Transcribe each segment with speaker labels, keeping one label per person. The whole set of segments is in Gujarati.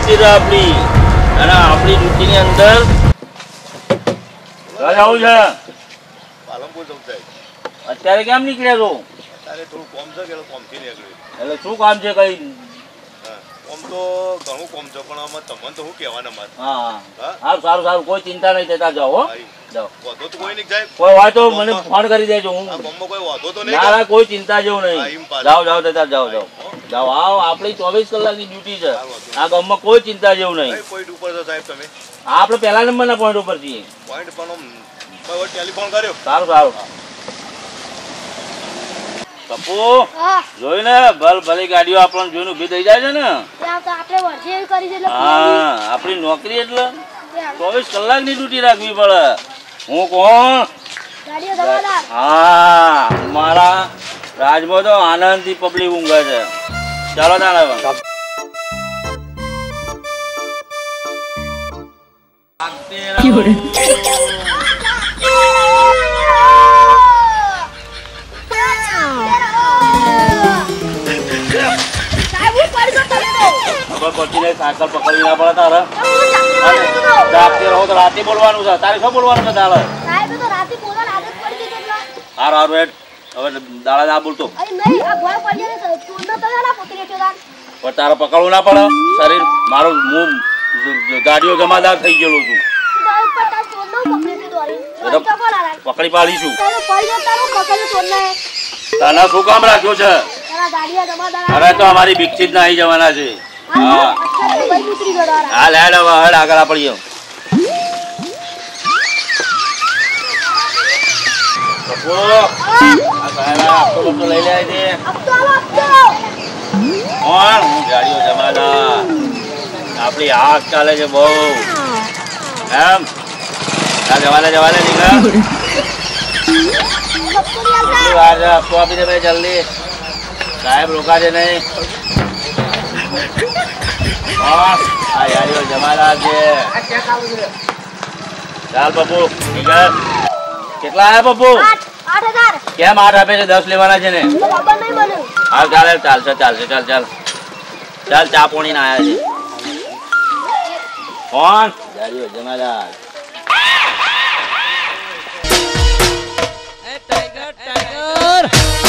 Speaker 1: ડ્યુટી છે આપણી અને આપણી ડ્યુટીની અંદર આવું છે
Speaker 2: પાલનપુર જવું છે
Speaker 1: અત્યારે કેમ નીકળ્યા છો
Speaker 2: અત્યારે થોડું કોમ છે કે કોમથી નીકળ્યું
Speaker 1: એટલે શું કામ છે કઈ
Speaker 2: કોમ તો ઘણું કોમ છે પણ આમાં તમને તો શું કહેવાના મારે
Speaker 1: હા સારું સારું સારું કોઈ ચિંતા નહીં થતા જાઓ હો જાઓ
Speaker 2: વાંધો તો કોઈ નહીં જાય
Speaker 1: કોઈ હોય તો મને ફોન કરી દેજો હું
Speaker 2: ગામમાં કોઈ વાંધો તો નહીં
Speaker 1: ના કોઈ ચિંતા જેવું નહીં જાઓ જાઓ થતા જાઓ જાઓ જાઓ આવો આપણી 24 કલાકની ડ્યુટી છે આ ગામમાં કોઈ ચિંતા જેવું નહીં
Speaker 2: પોઈન્ટ ઉપર છો સાહેબ તમે
Speaker 1: આપણે પહેલા નંબરના પોઈન્ટ ઉપર છીએ
Speaker 2: પોઈન્ટ પણ ટેલિફોન કર્યો
Speaker 1: સારું સારું પપ્પુ જોઈને ભલી ગાડીઓ આપણને જોઈને ઉભી થઈ જાય છે ને હા આપણી નોકરી એટલે 24 કલાકની ડ્યુટી રાખવી પડે હું કોણ હા મારા રાજમાં તો આનંદથી પબ્લિક ઊંઘે છે ચાલો તાણે સાયકલ પકડી ના પડે તારે રહો તો રાતે બોલવાનું છે તારે શું બોલવાનું છે તારે હારું હારું હેડ હવે દાડા ના બોલતો પણ તારે પકડવું ના પડે શરીર મારું હું ગાડીઓ જમાદાર થઈ ગયેલો છું પકડી પાડીશું તને શું કામ રાખ્યો છે હવે તો અમારી વિકસિત ના આવી જવાના છે હા હેડ હવે હેડ આગળ પડીએ લઈ લે છે કોણ હું ગાડીઓ જમાદાર આપડી આગ ચાલે છે બહુ એમ જવાને નીકળ આપતો આપી દે ભાઈ જલ્દી સાહેબ રોકા છે નહીં આ યારીઓ જમાદાર છે ચાલ પપ્પુ કેટલા આયા પપ્પુ 8,000 કેમ 8 આપે છે 10 લેવાના છે ને હા ચાલે ચાલશે ચાલશે ચાલ ચાલ ચાલ ચા પોણી ના આયા છે કોણ યારીઓ જમાદાર
Speaker 3: टाइगर टाइगर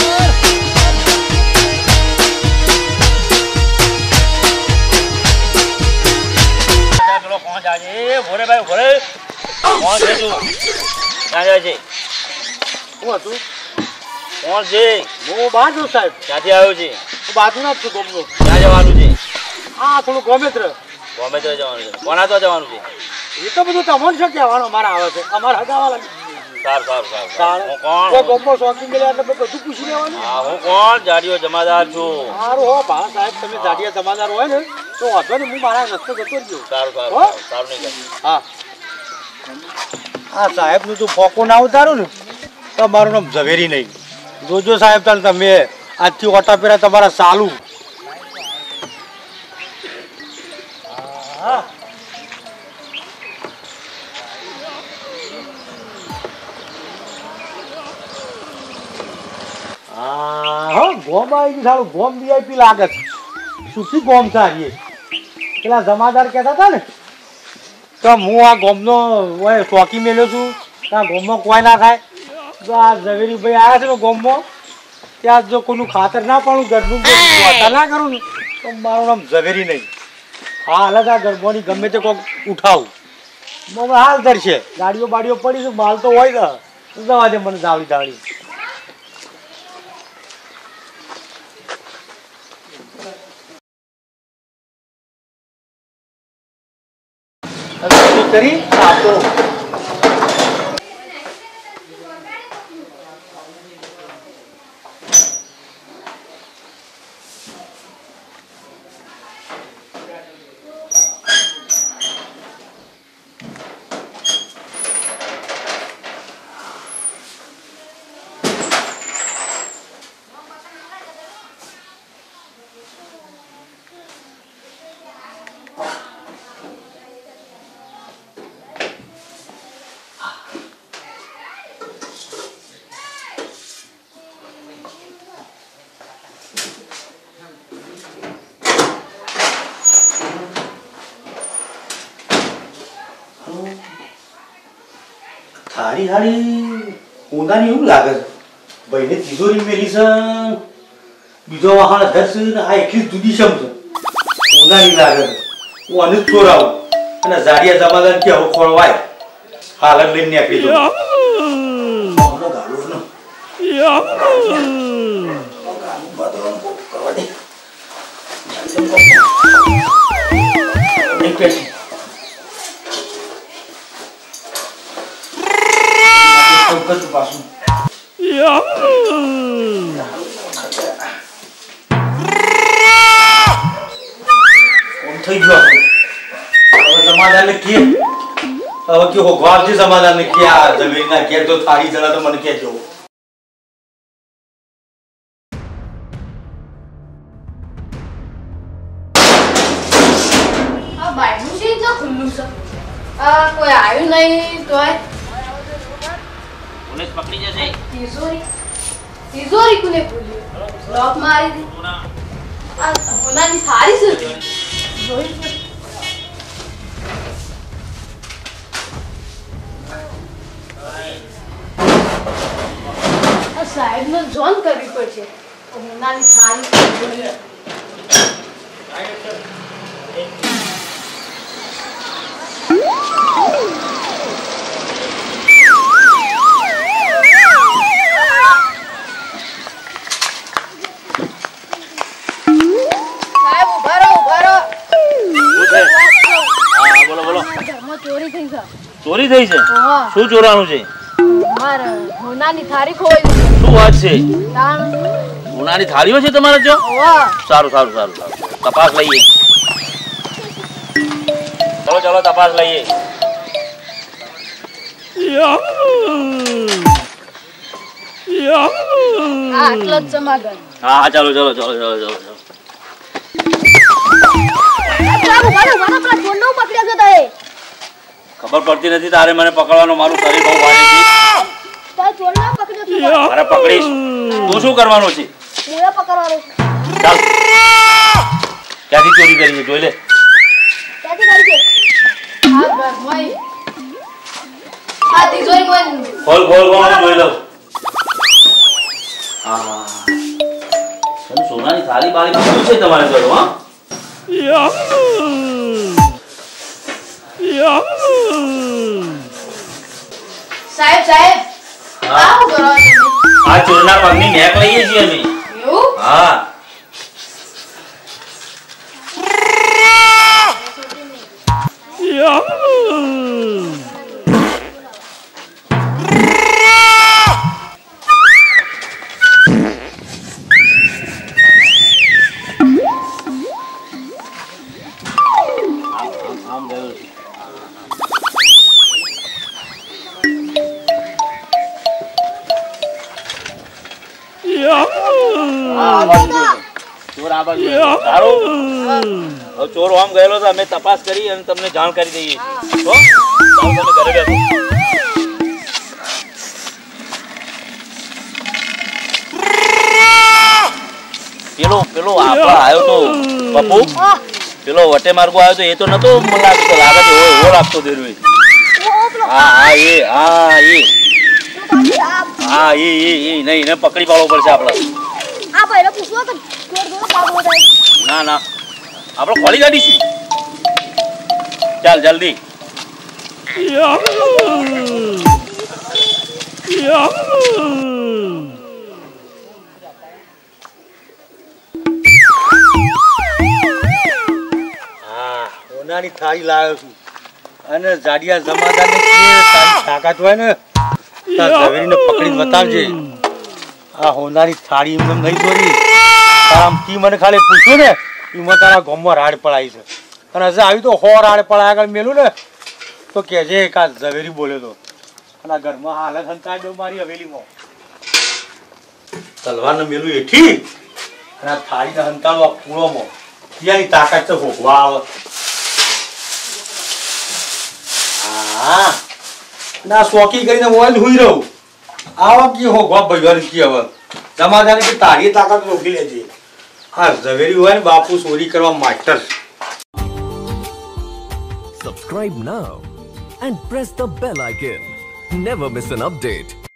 Speaker 1: चलो पहुंच जाजे भोरे भाई भोरे पहुंच जे तू ક્યાં જાય છે
Speaker 4: હું હતું
Speaker 1: કોણ છે
Speaker 4: હું બહાર છું સાહેબ
Speaker 1: ક્યાંથી આવ્યો છે
Speaker 4: હું બાજુના જ છું ગોમનો
Speaker 1: ક્યાં જવાનું છે
Speaker 4: હા થોડું ગોમેત્ર
Speaker 1: ગમે તો જવાનું છે કોના તો જવાનું છે
Speaker 4: એ તો બધું તમને શું કહેવાનું મારા આવે છે અમારા હગાવાલા
Speaker 1: સારું સારું હું કોણ
Speaker 4: ગોમો શોખીન મળ્યા એટલે બધું પૂછી લેવાનું
Speaker 1: હા હું કોણ જાડીઓ જમાદાર છું
Speaker 4: સારું હો ભા સાહેબ તમે જાડીયા જમાદાર હોય ને તો વાંધો ને હું મારા રસ્તે જતો રહ્યો
Speaker 1: સારું સારું નહીં કરે
Speaker 4: હા હા સાહેબનું તું ફોકો ના ઉતારું ને તો મારું નામ ઝવેરી નહીં જોજો સાહેબ તાર તમે આજથી ઓટા પેરા તમારા ચાલુ હા ગોમ આવી ગયું સારું ગોમ વીઆઈપી લાગે છે સુખી ગોમ સારી પેલા જમાદાર કહેતા હતા ને તો હું આ ગોમનો ચોકી મેલ્યો છું ત્યાં ગોમમાં કોઈ ના થાય જો આ ઝવેરી ભાઈ આવ્યા છે ને ગોમમાં ત્યાં જો કોઈનું ખાતર ના પાડું ઘરનું ના કરું ને તો મારું નામ ઝવેરી નહીં હા હાલ જ આ ગરબોની ગમે તે કોઈક ઉઠાવું હાલ ધરશે ગાડીઓ બાડીઓ પડીશું માલ તો હોય ને જવા દે મને દાવડી દાવડી કરી આપો થાળી હારી ઊંધાની એવું લાગે છે ભાઈને તિજોરી મેલી છે બીજો વાહન ધરશે ને આ એટલી જુદી શમ છે ઊંધાની લાગે છે હું અનુજ ચોરાવું અને ઝાડિયા જમાદાર કે હવે ખોળવાય હાલ જ લઈને નીકળી જાઉં પાછું થઈ ગયો હવે સમાધાન કે હવે કે હોગવાજી સમાધાન કે આ જમીનના ઘેર તો થાળી જણા તો મને કહેજો
Speaker 5: આ બાયનું છે તો ખુલ્લું છે આ કોઈ આવ્યું નહીં તોય
Speaker 1: પોલીસ પકડી જશે
Speaker 5: તિજોરી કોને ભૂલ્યું લોક મારી દી આ હોનાની થાળી છે જોઈ આ સાહેબ નો જોન કરવી પડશે હોનાની થાળી
Speaker 1: ચોરી થઈ છે શું ચોરાનું છે
Speaker 5: હોનાની થાળી ખોઈ
Speaker 1: શું વાત છે હોનાની થાળીઓ છે તમારે જો સારું સારું સારું સારું તપાસ લઈએ ચલો ચલો તપાસ લઈએ
Speaker 5: આટલો જ સમાગન
Speaker 1: હા હા ચાલો ચલો ચલો ચલો ચલો ખબર પડતી નથી તારે મને પકડવાનો મારું શરીર બહુ ભારે છે મારે પકડીશ તું શું કરવાનું છે ચાલ ક્યાંથી ચોરી કરી છે જોઈ લે ખોલ ખોલ ખોલ જોઈ લઉં હા સોનાની થાળી બાળી બધું છે તમારે ઘર હા
Speaker 5: સાહેબ સાહેબ આવો કરો તમે
Speaker 1: આ ચોરના પગની નેક લઈએ છીએ અમે
Speaker 5: એવું
Speaker 1: હા ચોર આમ ગયેલો તો અમે તપાસ કરી અને તમને જાણ કરી દઈએ છીએ તમે ઘરે બેઠો પેલો પેલો આપણો આવ્યો તો પપ્પુ પેલો વટે માર્ગો આવ્યો તો એ તો નતો લાગતો લાગે છે એવો લાગતો દેરો હા હા એ હા એ નહીં એને પકડી પાડવો પડશે આપણે ના ના આપણે ખોલી કાઢીશું ચાલ જલ્દી
Speaker 4: હોનાની થાળી લાવ્યો છું અને જાડિયા જમાદારને કે તારી તાકાત હોય ને તાર ઝવેરીને પકડીને બતાવજે આ હોનાની થાળી એમને નહીં દોરી તારા તી મને ખાલી પૂછ્યું ને એમાં તારા ગામમાં રાડ પડાઈ છે અને હજુ આવી તો હો રાડ પડાય આગળ મેલું ને તો કહેજે કે આ ઝવેરી બોલ્યો તો અને આ ઘરમાં હાલત હંતાઈ દો મારી હવેલીમાં તલવારને મેલું એઠી અને આ થાળીને હંતાડું આ પૂળોમાં ત્યાંની તાકાત તો ભોગવા આવે હા ના શોકી કરીને મોબાઈલ હુઈ રહું આવા કી હો ગોપ ભગવાન કી હવે જમાદાર કે તારી તાકાત રોકી લેજે હા ઝવેરી હોય ને બાપુ ચોરી કરવા master
Speaker 6: Subscribe now and press the bell icon. Never miss an update.